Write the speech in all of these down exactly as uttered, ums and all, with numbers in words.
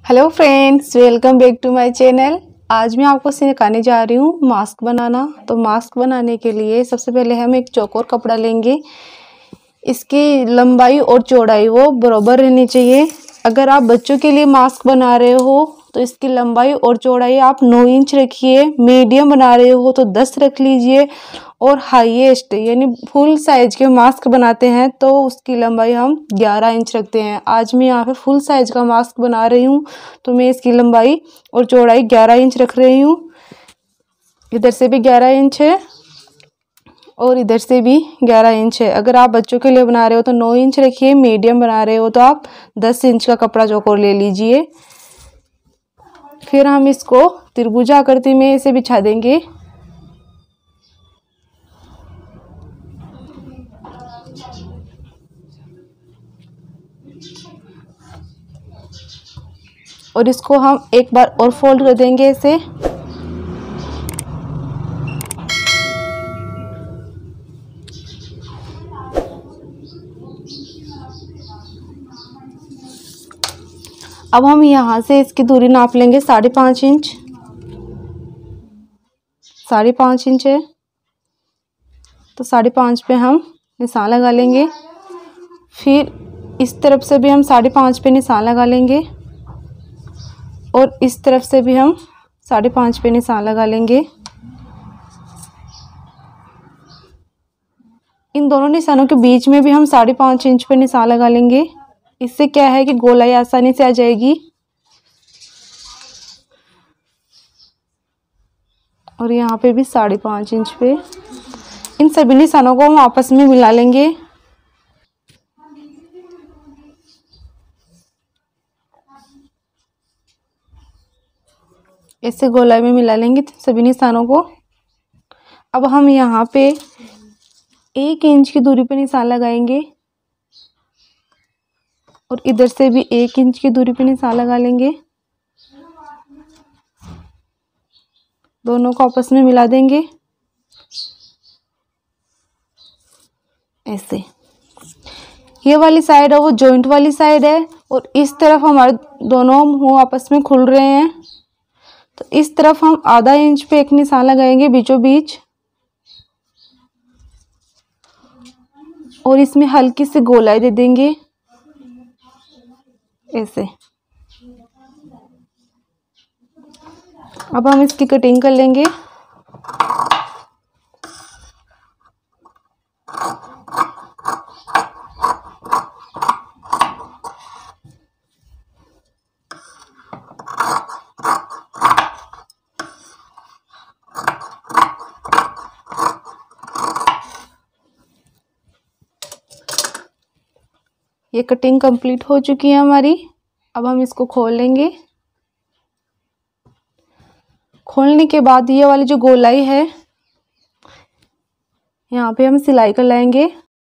Hello friends, welcome back to my channel. आज मैं आपको सिखाने जा रही हूँ मास्क बनाना। तो मास्क बनाने के लिए सबसे पहले हम एक चौकोर कपड़ा लेंगे। इसकी लंबाई और चौड़ाई वो बराबर रहनी चाहिए। अगर आप बच्चों के लिए मास्क बना रहे हो तो इसकी लंबाई और चौड़ाई आप नौ इंच रखिए। मीडियम बना रहे हो तो दस रख लीजिए। और हाईएस्ट यानी फुल साइज के मास्क बनाते हैं तो उसकी लंबाई हम ग्यारह इंच रखते हैं। आज मैं यहाँ पे फुल साइज का मास्क बना रही हूँ तो मैं इसकी लंबाई और चौड़ाई ग्यारह इंच रख रही हूँ। इधर से भी ग्यारह इंच है और इधर से भी ग्यारह इंच है। अगर आप बच्चों के लिए बना रहे हो तो नौ इंच रखिए। मीडियम बना रहे हो तो आप दस इंच का कपड़ा चौकोर ले लीजिए। फिर हम इसको त्रिभुज आकृति में इसे बिछा देंगे। और इसको हम एक बार और फोल्ड कर देंगे इसे। अब हम यहाँ से इसकी दूरी नाप लेंगे साढ़े पाँच इंच। साढ़े पाँच इंच है तो साढ़े पाँच पे हम निशान लगा लेंगे। फिर इस तरफ से भी हम साढ़े पाँच पे निशान लगा लेंगे और इस तरफ से भी हम साढ़े पाँच पे निशान लगा लेंगे। इन दोनों निशानों के बीच में भी हम साढ़े पाँच इंच पे निशान लगा लेंगे। इससे क्या है कि गोलाई आसानी से आ जाएगी। और यहाँ पे भी साढ़े पाँच इंच पे इन सभी निशानों को हम आपस में मिला लेंगे। ऐसे गोलाई में मिला लेंगे सभी निशानों को। अब हम यहाँ पे एक इंच की दूरी पे निशान लगाएंगे और इधर से भी एक इंच की दूरी पे निशान लगा लेंगे। दोनों को आपस में मिला देंगे ऐसे। ये वाली साइड है वो जॉइंट वाली साइड है और इस तरफ हमारे दोनों मुंह आपस में खुल रहे हैं तो इस तरफ हम आधा इंच पे एक निशान लगाएंगे बीचों बीच और इसमें हल्की सी गोलाई दे देंगे ऐसे। अब हम इसकी कटिंग कर लेंगे। ये कटिंग कंप्लीट हो चुकी है हमारी। अब हम इसको खोल लेंगे। खोलने के बाद ये वाली जो गोलाई है यहाँ पे हम सिलाई कर लाएंगे।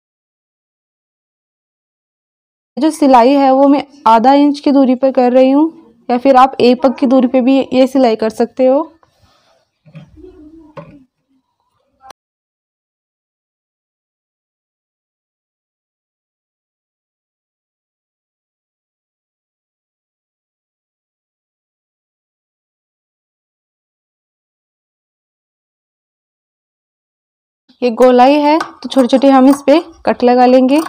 जो सिलाई है वो मैं आधा इंच की दूरी पर कर रही हूँ या फिर आप एक पग की दूरी पे भी ये सिलाई कर सकते हो। ये गोलाई है तो छोटी छोटी हम इस पे कट लगा लेंगे।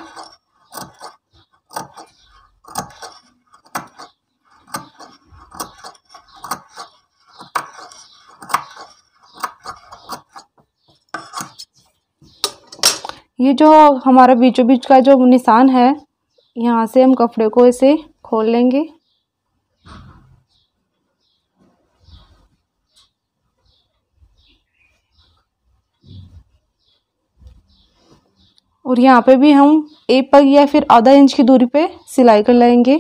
ये जो हमारा बीचों बीच का जो निशान है यहाँ से हम कपड़े को ऐसे खोल लेंगे। और यहाँ पे भी हम एक पग या फिर आधा इंच की दूरी पे सिलाई कर लेंगे।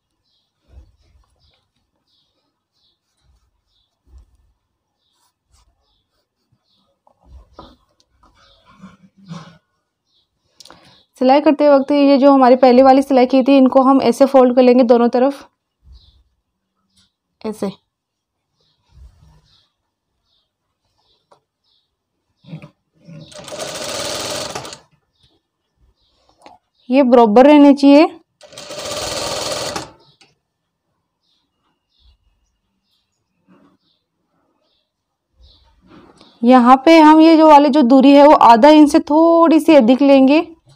सिलाई करते वक्त ये जो हमारी पहले वाली सिलाई की थी इनको हम ऐसे फोल्ड कर लेंगे दोनों तरफ ऐसे। ये बराबर रहने चाहिए। यहाँ पे हम ये जो वाली जो दूरी है वो आधा इंच से थोड़ी सी अधिक लेंगे।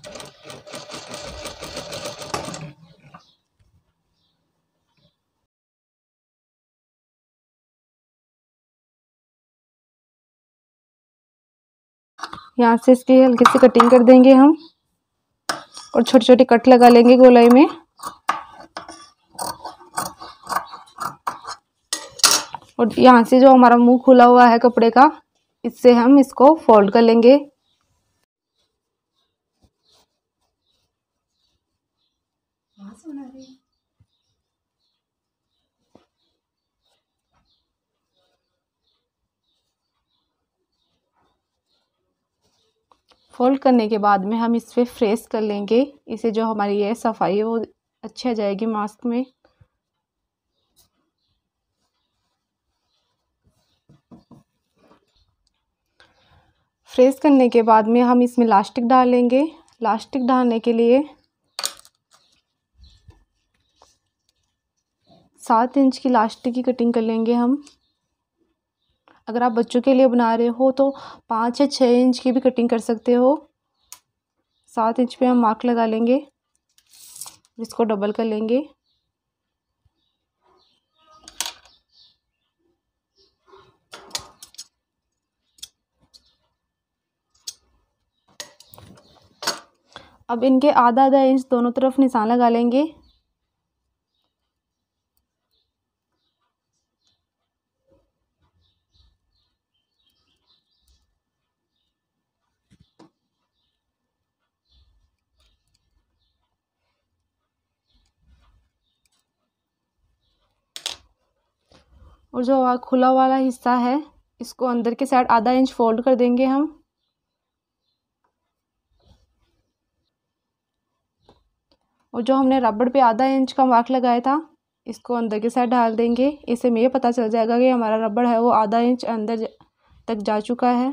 यहाँ से इसकी हल्की सी कटिंग कर देंगे हम और छोटे छोटे कट लगा लेंगे गोलाई में। और यहाँ से जो हमारा मुंह खुला हुआ है कपड़े का, इससे हम इसको फोल्ड कर लेंगे। फोल्ड करने के बाद में हम इस पे फ्रेश कर लेंगे। इसे जो हमारी ये सफाई है वो अच्छी आ जाएगी मास्क में। फ्रेश करने के बाद में हम इसमें लास्टिक डालेंगे। लास्टिक डालने के लिए सात इंच की लास्टिक की कटिंग कर लेंगे हम। अगर आप बच्चों के लिए बना रहे हो तो पाँच या छः इंच की भी कटिंग कर सकते हो। सात इंच पे हम मार्क लगा लेंगे, इसको डबल कर लेंगे। अब इनके आधा आधा इंच दोनों तरफ निशान लगा लेंगे। और जो खुला वाला हिस्सा है इसको अंदर के साइड आधा इंच फोल्ड कर देंगे हम। और जो हमने रबड़ पे आधा इंच का मार्क लगाया था इसको अंदर के साइड डाल देंगे। इससे हमें ये पता चल जाएगा कि हमारा रबड़ है वो आधा इंच अंदर तक जा चुका है।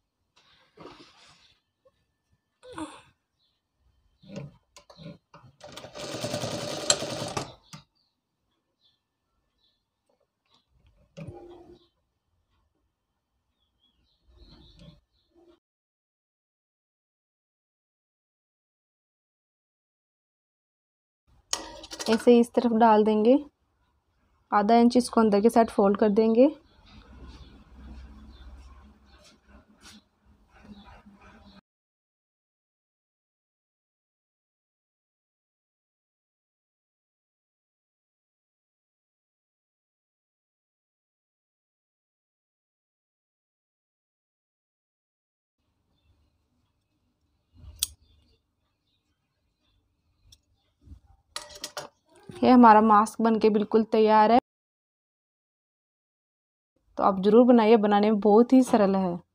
ऐसे इस तरफ डाल देंगे, आधा इंच इसको अंदर के साइड फोल्ड कर देंगे। ये हमारा मास्क बनके बिल्कुल तैयार है। तो आप ज़रूर बनाइए, बनाने में बहुत ही सरल है।